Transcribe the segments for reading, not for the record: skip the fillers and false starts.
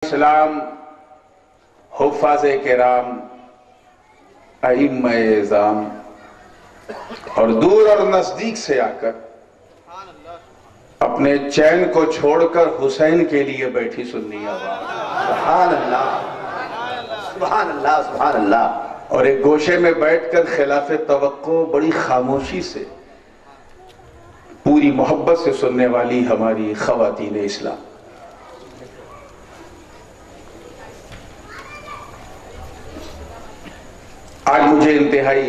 اسلام، حفاظ کرام، ائمہ اعظام اور دور اور نزدیک سے آ کر اپنے چین کو چھوڑ کر حسین کے لیے بیٹھی سنی آواز، سبحان اللہ سبحان اللہ سبحان اللہ، اور ایک گوشے میں بیٹھ کر خلاف توقع بڑی خاموشی سے پوری محبت سے سننے والی ہماری خواتین اسلام۔ آج مجھے انتہائی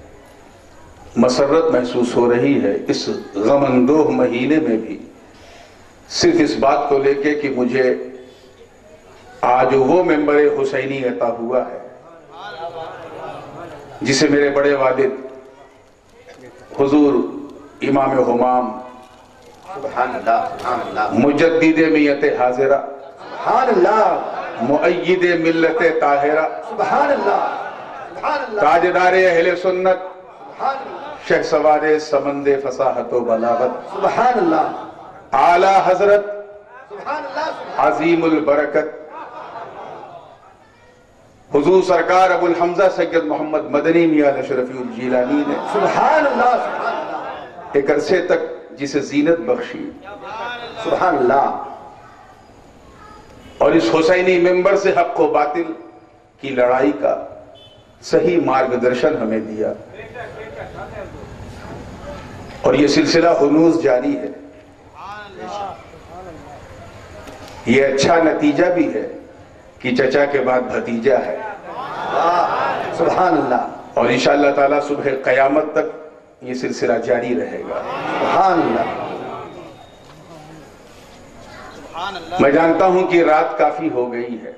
مسرت محسوس ہو رہی ہے اس غم اندوہ مہینے میں بھی، صرف اس بات کو لے کے کہ مجھے آج وہ ممبر حسینی عطا ہوا ہے جسے میرے بڑے والد حضور امام حمام سبحان اللہ سبحان اللہ، مجدد میت حاضرہ سبحان اللہ مؤید ملت طاہرہ سبحان اللہ سبحان اللہ تاجدار اہل سنت سبحان اللہ شہسوار سمند فصاحت و بلاغت سبحان اللہ اعلی حضرت سبحان اللہ عظیم البرکت حضور سرکار ابو الحمزہ سید محمد مدنی میاں اشرفی الجیلانی نے سبحان اللہ سبحان اللہ ایک عرصے تک جسے زینت بخشی، سبحان اللہ، اور اس حسینی ممبر سے حق و باطل کی لڑائی کا صحیح مارگدرشن ہمیں دیا، اور یہ سلسلہ ہنوز جاری ہے۔ یہ اچھا نتیجہ بھی ہے کہ چچا کے بعد بھتیجا ہے، سبحان اللہ اور انشاءاللہ تعالی صبح قیامت تک یہ سلسلہ جاری رہے گا۔ سبحان اللہ، میں جانتا ہوں کہ رات کافی ہو گئی ہے،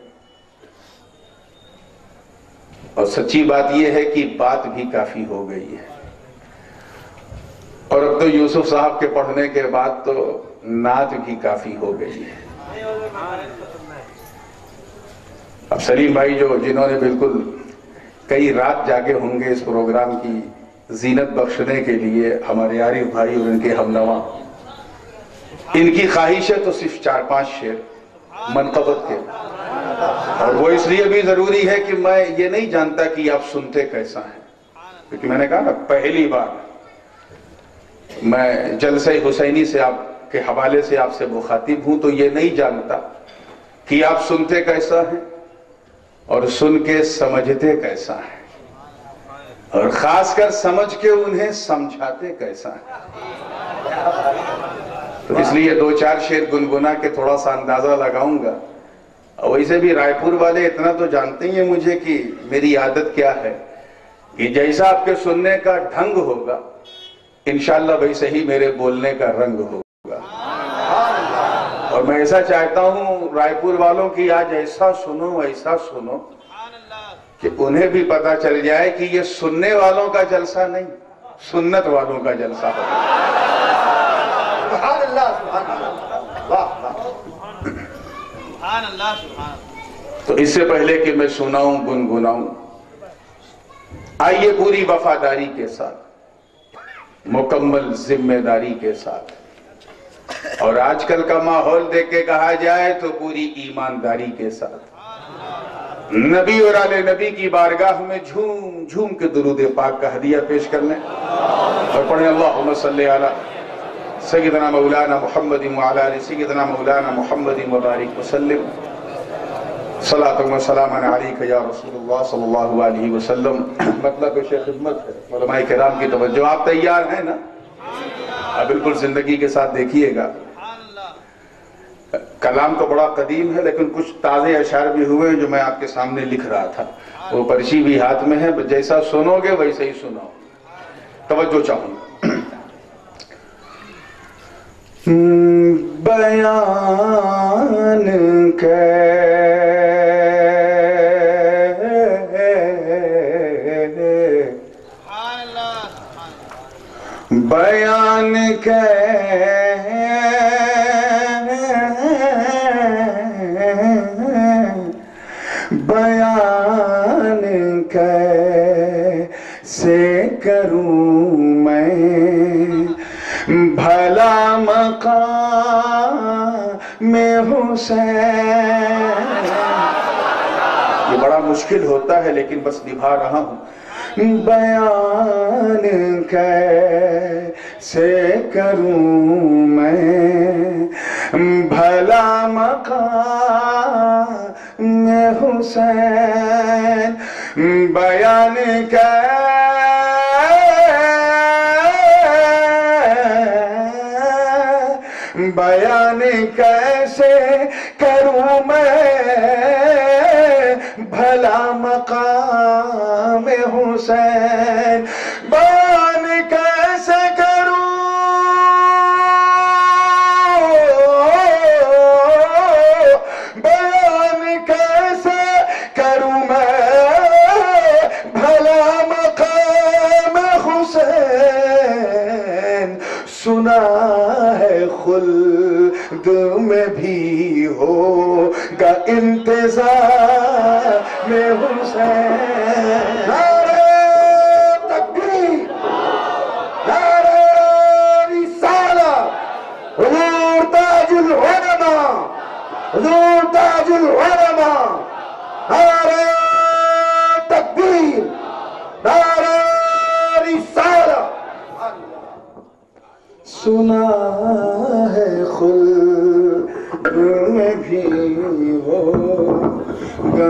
اور سچی بات یہ ہے کہ بات بھی کافی ہو گئی ہے، اور اب تو یوسف صاحب کے پڑھنے کے بعد تو نعت بھی کافی ہو گئی ہے۔ اب سلیم بھائی جنہوں نے بالکل کئی رات جاگے ہوں گے اس پروگرام کی زینت بخشنے کے لیے، ہمارے عارف بھائی اور ان کے ہمنوا، ان کی خواہش ہے تو صرف 4-5 شعر منقبت کے، اور وہ اس لیے بھی ضروری ہے کہ میں یہ نہیں جانتا کہ آپ سنتے کیسا ہیں، کیونکہ میں نے کہا نا پہلی بار میں جلسہ حسینی سے آپ کے حوالے سے آپ سے مخاطب ہوں، تو یہ نہیں جانتا کہ آپ سنتے کیسا ہیں اور سن کے سمجھتے کیسا ہیں، اور خاص کر سمجھ کے انہیں سمجھاتے کیسا ہے۔ تو اس لیے 2-4 شعر گنگنا کے تھوڑا سا اندازہ لگاؤں گا، اور ویسے بھی رائے پور والے اتنا تو جانتے ہیں مجھے کہ میری عادت کیا ہے کہ جیسا آپ کے سننے کا ڈھنگ ہوگا انشاءاللہ ویسے ہی میرے بولنے کا رنگ ہوگا، اور میں ایسا چاہتا ہوں رائے پور والوں کی آج ایسا سنو کہ انہیں بھی پتا چل جائے کہ یہ سننے والوں کا جلسہ نہیں، سنت والوں کا جلسہ ہوگا۔ سبحان اللہ سبحان اللہ، واہ واہ، سبحان اللہ سبحان اللہ۔ تو اس سے پہلے کہ میں سناؤں گنگناؤں، آئیے پوری وفاداری کے ساتھ، مکمل ذمہ داری کے ساتھ، اور آج کل کا ماحول دیکھ کے کہا جائے تو پوری ایمانداری کے ساتھ نبی اور آل نبی کی بارگاہ میں جھوم جھوم کے درود پاک کا ہدیہ پیش کرنے، اور پڑھیں اللہم صلی علی سیدنا مولانا محمد وعلی آل سیدنا مولانا محمد وبارک وسلم، صلاۃ و سلام علیک یا رسول اللہ صلی اللہ علیہ وسلم۔ مطلب پیش خدمت ہے، علماء کرام کی توجہ، آپ تیار ہیں نا؟ بالکل زندگی کے ساتھ دیکھیے گا، کلام تو بڑا قدیم ہے لیکن کچھ تازے اشعار بھی ہوئے ہیں جو میں آپ کے سامنے لکھ رہا تھا، وہ پرچی بھی ہاتھ میں ہے، جیسا سنو گے ویسے ہی سنو، توجہ چاہوں گا۔ بیان بیان کیسے کروں میں بھلا مقام حسین، بڑا مشکل ہوتا ہے لیکن بس نبھا رہا ہوں. بیان کیسے کروں میں بھلا مقام حسین. بیان کیسے کروں میں بھلا مقام حسین. بیان کیسے کروں بیان کیسے کروں میں بھلا مقام حسین. سنا ہے خلد میں بھی ہوگا انتظار میں حسین. نعرہ تکبیر، نعرہ رسالہ، حضور تاج العلماء، حضور تاج العلماء. نعرہ تکبیر، نعرہ رسالہ. سنا ہے خلد میں بھی ہوگا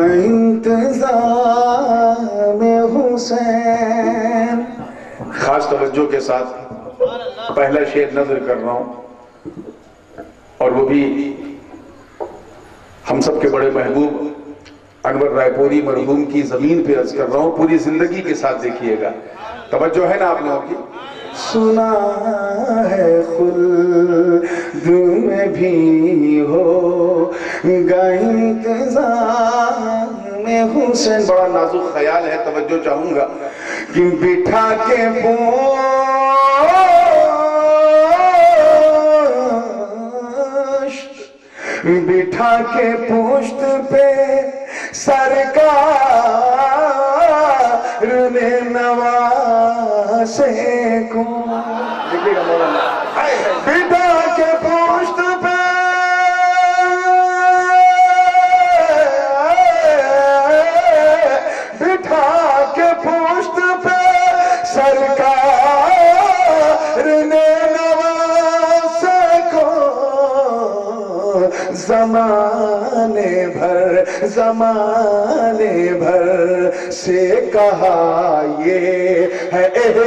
انتظار میں حسین. خاص توجہ کے ساتھ پہلا شعر نظر کر رہا ہوں اور وہ بھی ہم سب کے بڑے محبوب انور رائے پوری مرحوم کی زمین پہ عرض کر رہا ہوں. پوری زندگی کے ساتھ دیکھیے گا. توجہ ہے نا آپ لوگوں کی؟ سنا ہے خلد میں بھی ہوگا انتظار میں حسین. بڑا نازک خیال ہے، توجہ چاہوں گا کہ بٹھا کے پشت پہ سرکار نے نواسے کو بٹھا کے پشت پہ سرکار نے نواسے کو زمانے بھر سے کہا یہ ہے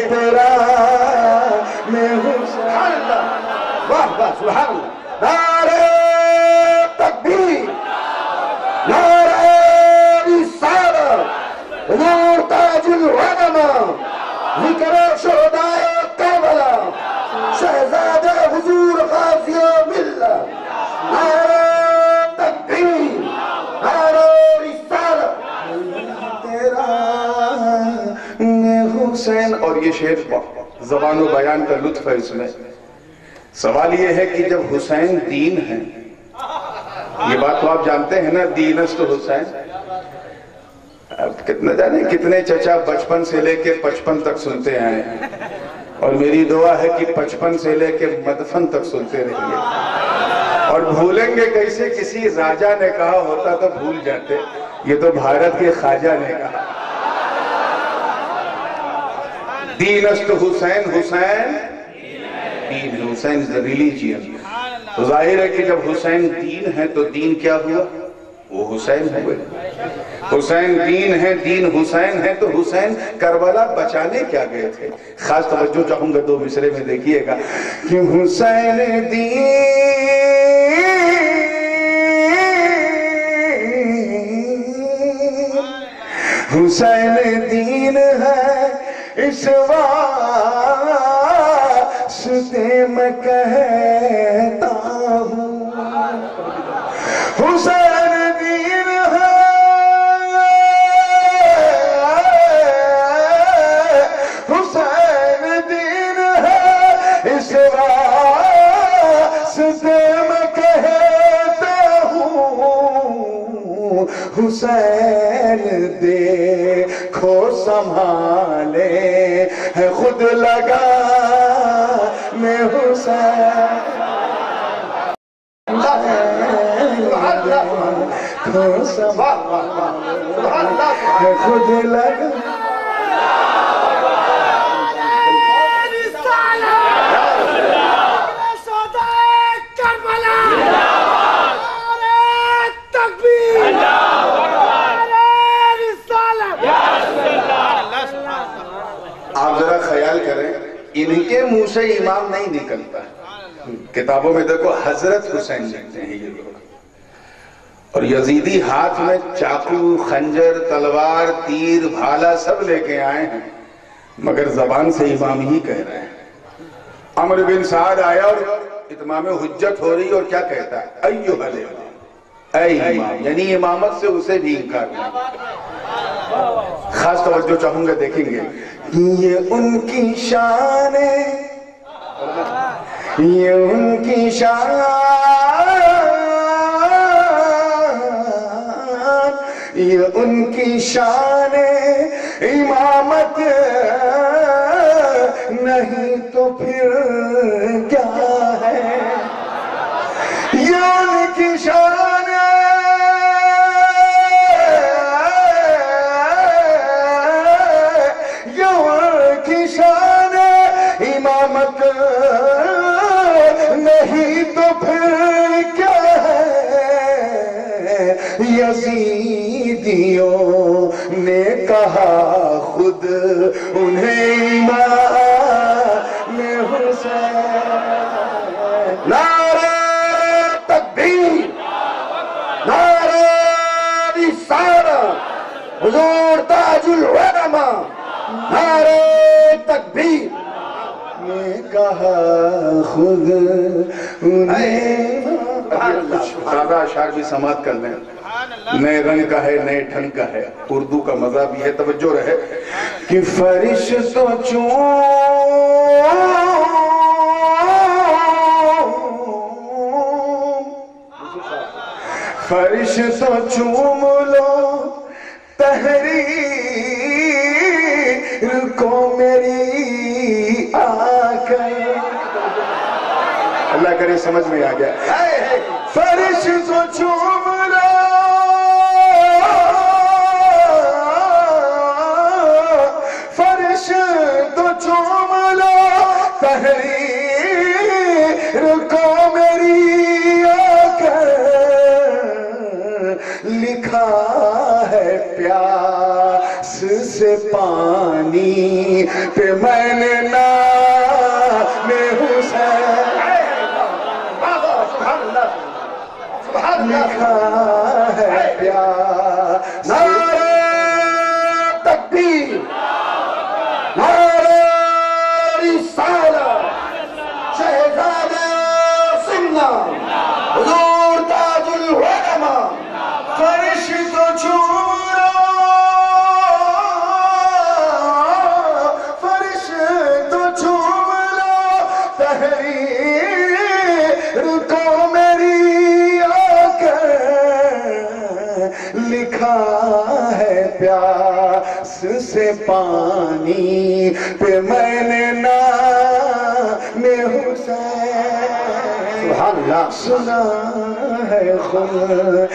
احترام میں حسین. واہ واہ سبحان اللہ. نعرہ تکبیر، نعرہ رسالہ، حضور تاج العلماء، ذکر شہدائے کربلا، شہزادہ حضور غازی ملت. نعرہ تکبیر، نعرہ رسالہ تیرا حسین. اور یہ شعر زبان و بیان کا لطف ہے اس میں. سوال یہ ہے کہ جب حسین دین ہے، یہ بات تو آپ جانتے ہیں نا، دین است حسین. اب کتنا جانے کتنے چچا بچپن سے لے کے 55 تک سنتے ہیں، اور میری دعا ہے کہ 55 سے لے کے مدفن تک سنتے رہیے. اور بھولیں گے کیسے؟ کسی راجہ نے کہا ہوتا تو بھول جاتے، یہ تو بھارت کے خواجہ نے کہا. دین است حسین، حسین دین، حسین is the religion. تو ظاہر ہے کہ جب حسین دین ہے تو دین کیا ہوا؟ وہ حسین ہوئے. حسین دین ہے، دین حسین ہے، تو حسین کربلا بچانے کیا گئے تھے؟ خاص توجہ چاہوں گا 2 مصرے میں دیکھیے گا کہ حسین دین ہے، اس واسطے میں کہتا ہوں حسین دین ہے، حسین دین ہے، اس واسطے میں کہتا ہوں حسین دیکھو سنبھالے ہے خود لگا میں حسین واہ واہ واہ سبحان اللہ ہے خود لگ آپ ذرا خیال کریں ان کے منہ سے امام نہیں نکلتا ہے، کتابوں میں دیکھو حضرت حسین لکھتے ہیں یہ لوگ، اور یزیدی ہاتھ میں چاقو، خنجر، تلوار، تیر، بھالا سب لے کے آئے ہیں، مگر زبان سے امام ہی کہہ رہے ہیں۔ عمر بن سعد آیا اور اتمام حجت ہو رہی اور کیا کہتا ہے؟ ایوہ الامام، اے امام، یعنی امامت سے اسے بھی انکار نہیں۔ خاص توجہ چاہوں گا، دیکھیں گے یہ ان کی شان ہے، یہ ان کی شان، یہ ان کی شان ہے، امامت نہیں تو پھر کیا ہے؟ یہ ان کی شان ہے، امامت نہیں تو پھر کیا ہے؟ یزیدیوں نے کہا خود انہیں امام حسین۔ نعرہ تکبیر، نعرہ رسالت، حضور تاج العلماء، نعرہ تکبیر نے کہا خود انہیں۔ سادہ اشعار بھی سماعت کر لیں، نئے رنگ کا ہے، نئے ڈھنگ کا ہے، اردو کا مزہ بھی ہے، توجہ رہے کہ فرشتوں چوم لو تحریر کو میری آ کر، اللہ کرے سمجھ میں آ گیا۔ فرشتوں چوم لو فرشتوں چوم لو تحریر کو میری آ کر، لکھا ہے پیاس سے پانی پہ میں نے نام حسین لکھا ہے پیاس۔ نعرہ تکبیر، نعرہ رسالت، شہزادہ سننا، حضور تاج العلماء، فرشتوں چوم لو، فرشتوں چوم لو تحریر کو میری آ کر، لکھا ہے پیاس سے پانی پہ میں نے نام حسین۔ سبحان اللہ، سنا ہے خود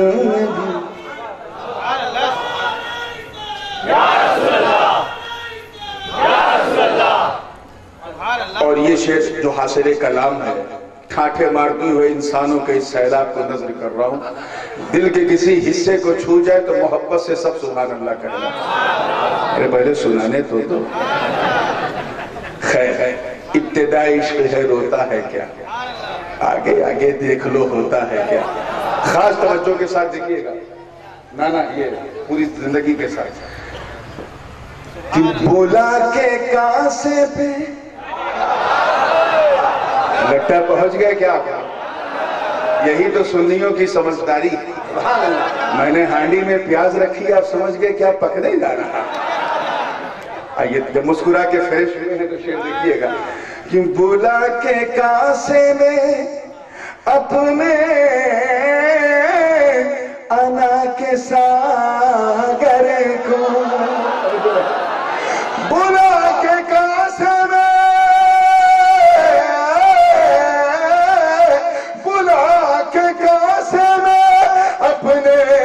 اور یہ شعر جو حاصل کلام ہے، ٹھاٹھے مارتی ہوئے انسانوں کے اس سیلاب کو نظر کر رہا ہوں، دل کے کسی حصے کو چھو جائے تو محبت سے سب سبحان اللہ کرنا۔ میرے پہلے سنانے تو خیر، ابتدائی عشق ہے روتا ہے کیا، آگے آگے دیکھ لو ہوتا ہے کیا۔ خاص توجہ کے ساتھ دیکھیے گا، نانا یہ پوری زندگی کے ساتھ کہ بولا کے کاسے پہ لٹا پہنچ گئے کیا؟ یہی تو سنیوں کی سمجھداری۔ میں نے ہانڈی میں پیاز رکھی، آپ سمجھ گئے کیا پکنے جا رہا۔ آئیے جب مسکرا کے فریش ہوئے ہیں تو شعر دیکھیے گا کہ بولا کے کاسے میں اپنے انا کے ساگر کو، بولا کے کاسے میں، بولا کے کاسے میں اپنے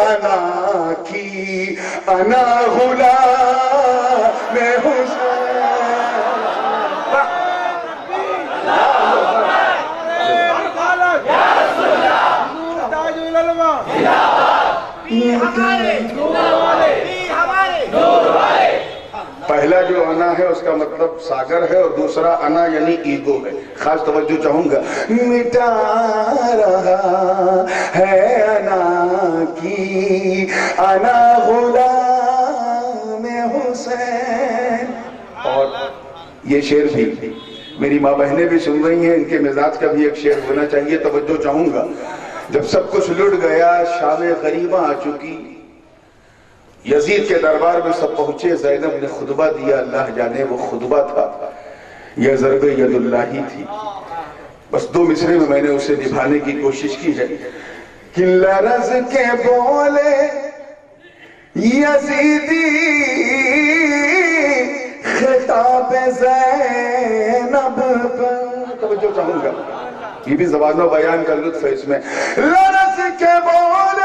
انا کی انا غلام حسین. پہلا جو انا ہے اس کا مطلب ساگر ہے، اور دوسرا انا یعنی ایگو ہے. خاص توجہ چاہوں گا. مٹا رہا ہے انا کی انا غلام حسین. اور یہ شعر بھی میری ماں بہنیں بھی سن رہی ہیں، ان کے مزاج کا بھی ایک شعر ہونا چاہیے. توجہ چاہوں گا. جب سب کچھ لٹ گیا، شام غریبہ آ چکی، یزید کے دربار میں سب پہنچے، زینب نے خطبہ دیا. اللہ جانے وہ خطبہ تھا یا ضرب ید اللہ ہی تھی. بس 2 مصرے میں میں نے اسے نبھانے کی کوشش کی ہے. کہ لرز کے بولے یزیدی خطاب زینب پر. توجہ چاہوں گا، یہ بھی زبان و بیان کا لطف ہے اس میں. لرز کے بولے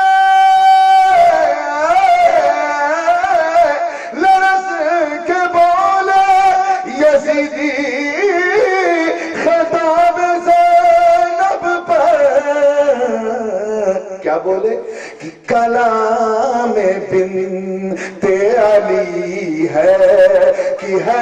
یزیدی خطاب زینب پر. کیا بولے؟ کہ کلام بنت علی ہے، کہ ہے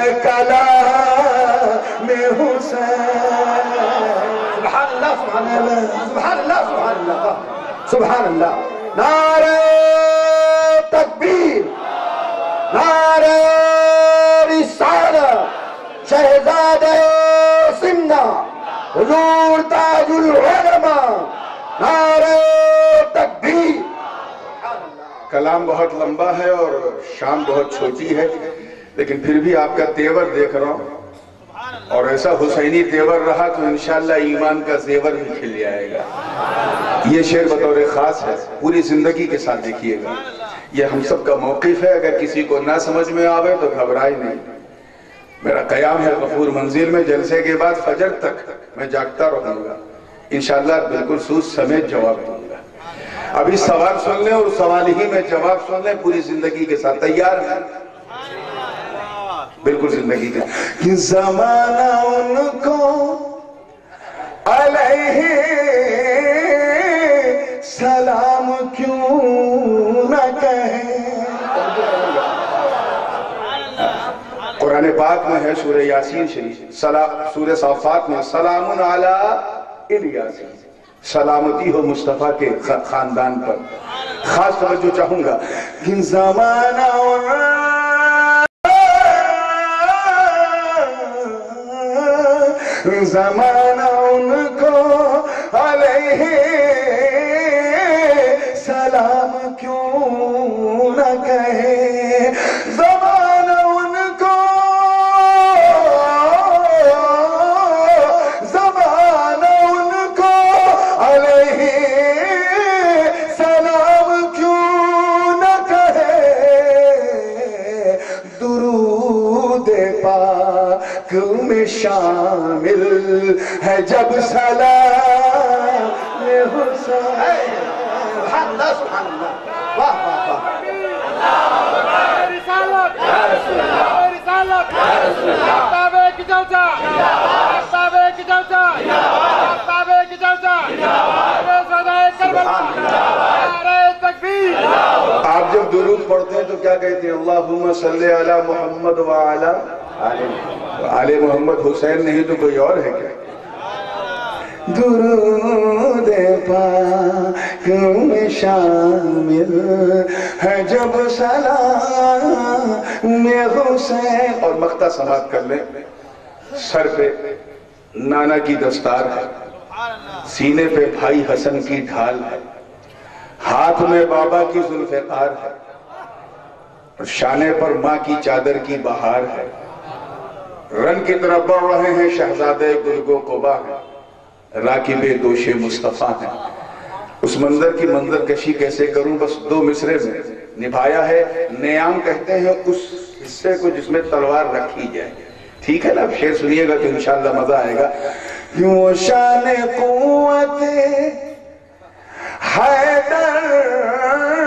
کلام حسین. سبحان اللہ سبحان اللہ سبحان اللہ سبحان اللہ سبحان اللہ. نعرہ تکبیر، نعرہ رسالت، شہزادہ سمنا، حضور تاج العلماء، نعرہ تکبیر. کلام بہت لمبا ہے اور شام بہت چھوٹی ہے، لیکن پھر بھی آپ کا تیور دیکھ رہا ہوں، اور ایسا حسینی تیور رہا تو انشاءاللہ ایمان کا زیور بھی کھل جائے گا. یہ شعر بطور خاص ہے، پوری زندگی کے ساتھ دیکھیے گا. یہ ہم سب کا موقف ہے. اگر کسی کو نہ سمجھ میں آوے تو گھبرائے نہیں. میرا قیام ہے غفور منزل میں، جلسے کے بعد فجر تک میں جاگتا رہوں گا. انشاءاللہ بالکل سوچ سمیت جواب دوں گا. ابھی سوال سن لیں اور سوال ہی میں جواب سن لیں پوری زندگی کے ساتھ. تیار ہیں؟ بالکل زندگی کے. کہ زمانہ ان کو علیہ سلام کیوں نہ کہے. قرآن پاک میں ہے سورہ یاسین شریف، سورہ صافات میں سلام علی الیاسین، سلامتی ہو مصطفیٰ کے خاندان پر. خاص توجہ چاہوں گا. کہ زمانہ ان کو علیہ سلام کیوں نہ کہے. زمانہ ان کو علیہ سلام کیوں نہ کہے. درود پاک میں شامل ہے جب سلام حسین. سبحان اللہ سبحان اللہ. واہ واہ واہ. رسالت یا رسول اللہ، رسالت یا رسول اللہ، تابع کی جلسہ، تابع کی جلسہ، تابع کی جلسہ، سردار کربلا، نعرہ تکبیر. آپ جب درود پڑھتے ہیں تو کیا کہتے ہیں؟ اللہم صلی علی محمد وعلی آل محمد. حسین نہیں تو کوئی اور ہے کیا؟ درود پاک میں شامل ہے جب سلام حسین. اور مقطع سماعت کر لیں. سر پہ نانا کی دستار ہے، سینے پہ بھائی حسن کی ڈھال ہے، ہاتھ میں بابا کی ذوالفقار ہے، اور شانے پر ماں کی چادر کی بہار ہے. رن کی طرف بڑھ رہے ہیں شہزادے گلگو قبا ہیں، راکب دوش مصطفیٰ ہیں. اس منظر کی منظر کشی کیسے کروں؟ بس 2 مصرے میں نبھایا ہے. نیام کہتے ہیں اس حصے کو جس میں تلوار رکھی جائے. ٹھیک ہے نا؟ اب شعر سنیے گا تو انشاءاللہ مزہ آئے گا. کیوں شان قوت حیدر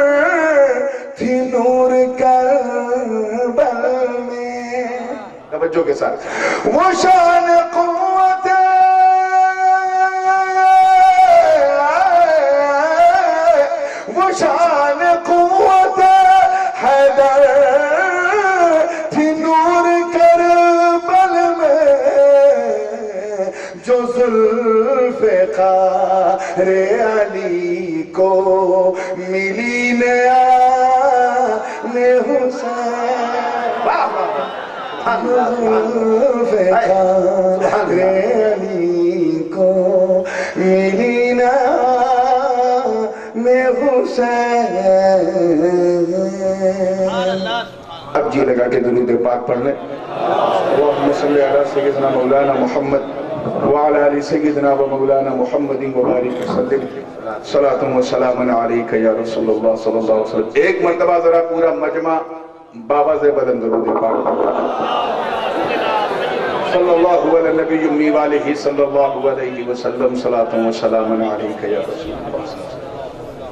توجہ کے ساتھ وہ شان قوت وہ شان قوت حیدر تھی نور کربل میں جو ذوالفقار علی کو ملی نیان حسین ذوالفقار علی کو ملی نیان حسین. اب جی لگا کے درود پاک پڑھ لیں. اللہم صلی علی سیدنا مولانا محمد وعلى آل سیدنا و مولانا محمد وبارک وسلم صلاۃ و سلام علیک یا رسول اللہ صلی اللہ علیہ وسلم. ایک مرتبہ ذرا پورا مجمع بابا سے بلند درود پاک صلی اللہ علیہ نبی امی والہ صلی اللہ علیہ وسلم صلاۃ و سلام علیک یا رسول اللہ.